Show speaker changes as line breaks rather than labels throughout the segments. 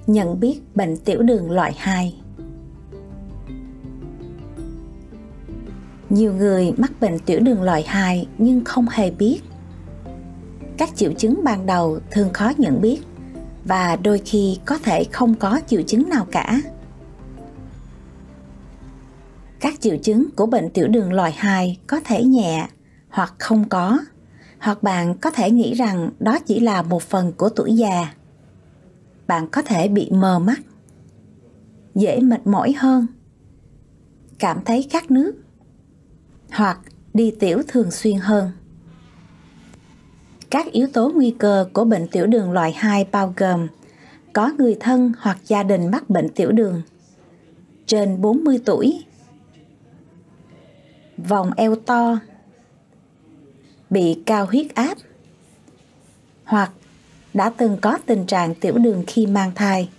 Nhận biết bệnh tiểu đường loại 2. Nhiều người mắc bệnh tiểu đường loại 2 nhưng không hề biết. Các triệu chứng ban đầu thường khó nhận biết và đôi khi có thể không có triệu chứng nào cả. Các triệu chứng của bệnh tiểu đường loại 2 có thể nhẹ hoặc không có, hoặc bạn có thể nghĩ rằng đó chỉ là một phần của tuổi già. Bạn có thể bị mờ mắt, dễ mệt mỏi hơn, cảm thấy khát nước, hoặc đi tiểu thường xuyên hơn. Các yếu tố nguy cơ của bệnh tiểu đường loại 2 bao gồm có người thân hoặc gia đình mắc bệnh tiểu đường, trên 40 tuổi, vòng eo to, bị cao huyết áp, hoặc đã từng có tình trạng tiểu đường khi mang thai.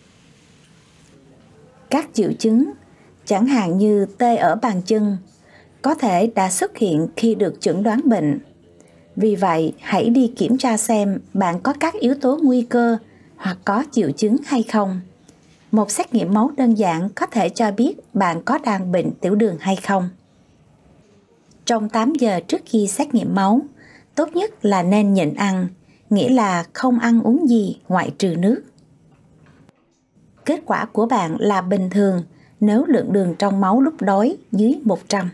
Các triệu chứng, chẳng hạn như tê ở bàn chân, có thể đã xuất hiện khi được chẩn đoán bệnh. Vì vậy, hãy đi kiểm tra xem bạn có các yếu tố nguy cơ hoặc có triệu chứng hay không. Một xét nghiệm máu đơn giản có thể cho biết bạn có đang bệnh tiểu đường hay không. Trong 8 giờ trước khi xét nghiệm máu, tốt nhất là nên nhịn ăn, nghĩa là không ăn uống gì ngoại trừ nước. Kết quả của bạn là bình thường nếu lượng đường trong máu lúc đói dưới 100.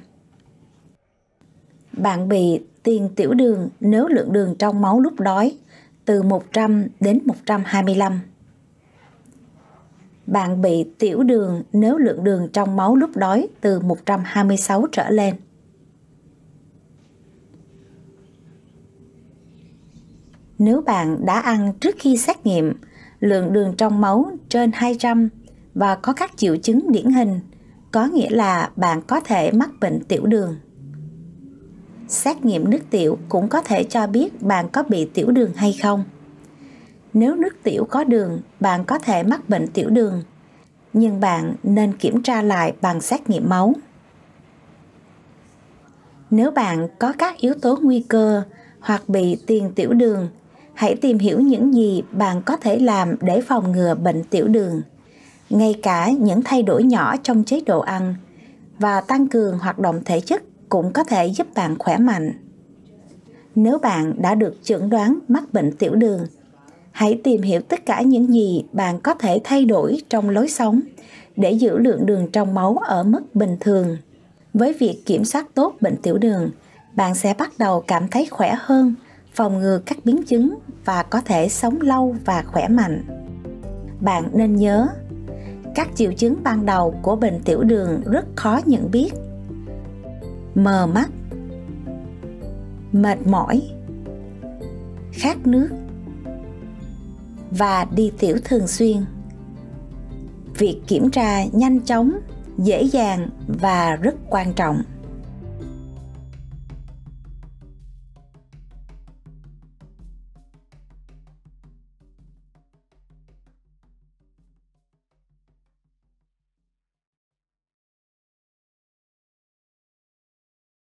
Bạn bị tiền tiểu đường nếu lượng đường trong máu lúc đói từ 100 đến 125. Bạn bị tiểu đường nếu lượng đường trong máu lúc đói từ 126 trở lên. Nếu bạn đã ăn trước khi xét nghiệm, lượng đường trong máu trên 200 và có các triệu chứng điển hình, có nghĩa là bạn có thể mắc bệnh tiểu đường. Xét nghiệm nước tiểu cũng có thể cho biết bạn có bị tiểu đường hay không. Nếu nước tiểu có đường, bạn có thể mắc bệnh tiểu đường, nhưng bạn nên kiểm tra lại bằng xét nghiệm máu. Nếu bạn có các yếu tố nguy cơ hoặc bị tiền tiểu đường, hãy tìm hiểu những gì bạn có thể làm để phòng ngừa bệnh tiểu đường, ngay cả những thay đổi nhỏ trong chế độ ăn và tăng cường hoạt động thể chất cũng có thể giúp bạn khỏe mạnh. Nếu bạn đã được chẩn đoán mắc bệnh tiểu đường, hãy tìm hiểu tất cả những gì bạn có thể thay đổi trong lối sống để giữ lượng đường trong máu ở mức bình thường. Với việc kiểm soát tốt bệnh tiểu đường, bạn sẽ bắt đầu cảm thấy khỏe hơn, phòng ngừa các biến chứng và có thể sống lâu và khỏe mạnh. Bạn nên nhớ, các triệu chứng ban đầu của bệnh tiểu đường rất khó nhận biết. Mờ mắt, mệt mỏi, khát nước và đi tiểu thường xuyên. Việc kiểm tra nhanh chóng, dễ dàng và rất quan trọng.